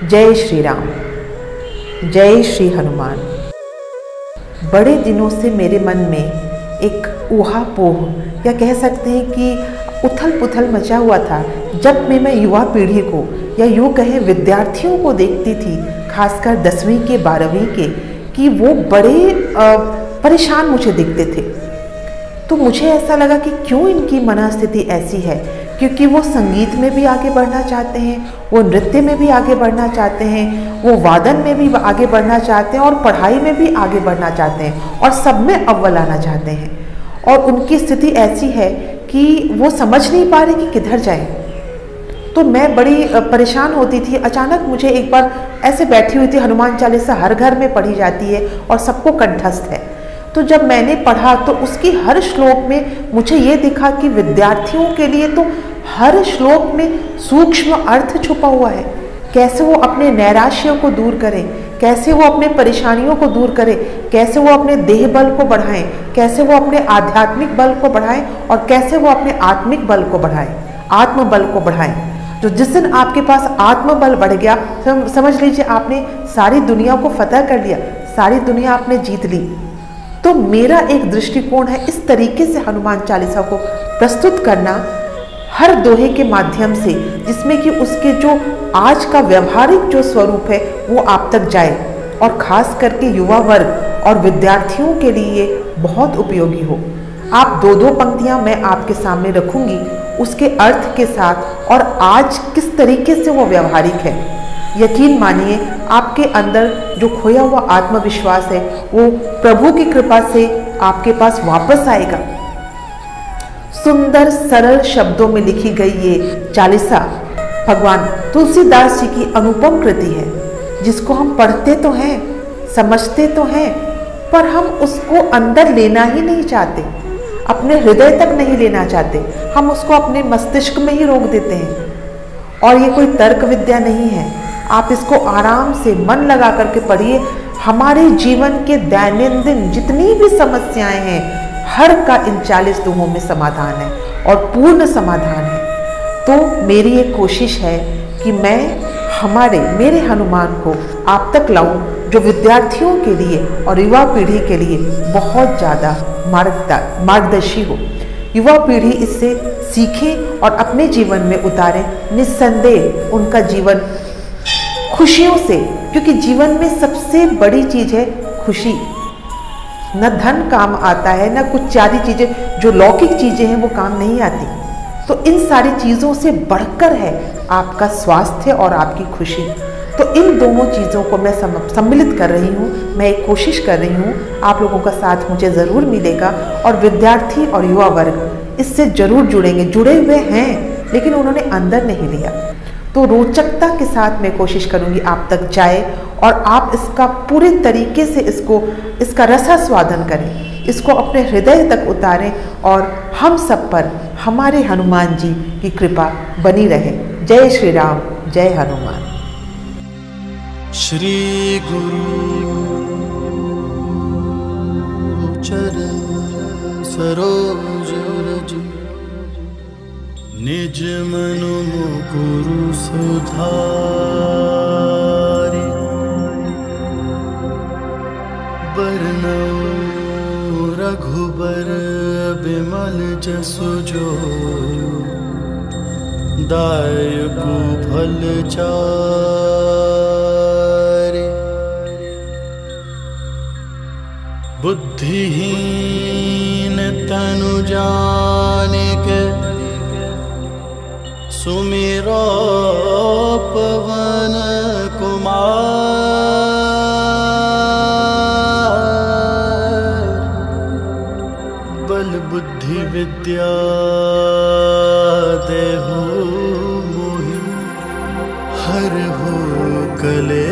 जय श्री राम, जय श्री हनुमान। बड़े दिनों से मेरे मन में एक ऊहापोह या कह सकते हैं कि उथल पुथल मचा हुआ था जब मैं युवा पीढ़ी को या यूँ कहें विद्यार्थियों को देखती थी, खासकर 10वीं के 12वीं के, कि वो बड़े परेशान मुझे दिखते थे। तो मुझे ऐसा लगा कि क्यों इनकी मनस्थिति ऐसी है, क्योंकि वो संगीत में भी आगे बढ़ना चाहते हैं, वो नृत्य में भी आगे बढ़ना चाहते हैं, वो वादन में भी आगे बढ़ना चाहते हैं और पढ़ाई में भी आगे बढ़ना चाहते हैं और सब में अव्वल आना चाहते हैं। और उनकी स्थिति ऐसी है कि वो समझ नहीं पा रहे कि किधर जाए। तो मैं बड़ी परेशान होती थी। अचानक मुझे एक बार ऐसे बैठी हुई थी, हनुमान चालीसा हर घर में पढ़ी जाती है और सबको कंठस्थ है। तो जब मैंने पढ़ा तो उसकी हर श्लोक में मुझे ये दिखा कि विद्यार्थियों के लिए तो हर श्लोक में सूक्ष्म अर्थ छुपा हुआ है। कैसे वो अपने नैराश्यों को दूर करें, कैसे वो अपने परेशानियों को दूर करें, कैसे वो अपने देह बल को बढ़ाएं, कैसे वो अपने आध्यात्मिक बल को बढ़ाएं और कैसे वो अपने आत्मिक बल को बढ़ाएं, आत्मबल को बढ़ाएं। जो जिस दिन आपके पास आत्मबल बढ़ गया, समझ लीजिए आपने सारी दुनिया को फतह कर लिया, सारी दुनिया आपने जीत ली। तो मेरा एक दृष्टिकोण है इस तरीके से हनुमान चालीसा को प्रस्तुत करना, हर दोहे के माध्यम से, जिसमें कि उसके जो आज का व्यवहारिक जो स्वरूप है वो आप तक जाए और खास करके युवा वर्ग और विद्यार्थियों के लिए बहुत उपयोगी हो। आप दो पंक्तियां मैं आपके सामने रखूंगी उसके अर्थ के साथ और आज किस तरीके से वो व्यवहारिक है। यकीन मानिए आपके अंदर जो खोया हुआ आत्मविश्वास है वो प्रभु की कृपा से आपके पास वापस आएगा। सुंदर सरल शब्दों में लिखी गई ये चालीसा भगवान तुलसीदास जी की अनुपम कृति है, जिसको हम पढ़ते तो हैं, समझते तो हैं, पर हम उसको अंदर लेना ही नहीं चाहते, अपने हृदय तक नहीं लेना चाहते। हम उसको अपने मस्तिष्क में ही रोक देते हैं। और ये कोई तर्क विद्या नहीं है, आप इसको आराम से मन लगा करके पढ़िए। हमारे जीवन के दैनंदिन जितनी भी समस्याएं हैं, हर का इन 40 दोहों में समाधान है और पूर्ण समाधान है। तो मेरी एक कोशिश है कि मैं मेरे हनुमान को आप तक लाऊं, जो विद्यार्थियों के लिए और युवा पीढ़ी के लिए बहुत ज़्यादा मार्गदर्शी हो। युवा पीढ़ी इससे सीखे और अपने जीवन में उतारें। निस्संदेह उनका जीवन खुशियों से, क्योंकि जीवन में सबसे बड़ी चीज़ है खुशी। न धन काम आता है, न कुछ सारी चीज़ें जो लौकिक चीज़ें हैं वो काम नहीं आती। तो इन सारी चीज़ों से बढ़कर है आपका स्वास्थ्य और आपकी खुशी। तो इन दोनों चीज़ों को मैं सम्मिलित कर रही हूँ, मैं एक कोशिश कर रही हूँ। आप लोगों का साथ मुझे ज़रूर मिलेगा और विद्यार्थी और युवा वर्ग इससे ज़रूर जुड़ेंगे। जुड़े हुए हैं लेकिन उन्होंने अंदर नहीं लिया। तो रोचकता के साथ मैं कोशिश करूँगी आप तक जाए और आप इसका पूरे तरीके से इसका रसास्वादन करें, इसको अपने हृदय तक उतारें और हम सब पर हमारे हनुमान जी की कृपा बनी रहे। जय श्री राम, जय हनुमान। श्री गुरु चरण सरोज रज निज मनु मुकुरु सुधारि। बरनउँ रघुबर बिमल जसु जो दायकु फल चारि। बुद्धिहीन तनु जानिके सुमिरो पवन कुमार। बल बुद्धि विद्या देहु मोहि हरहु कलेश।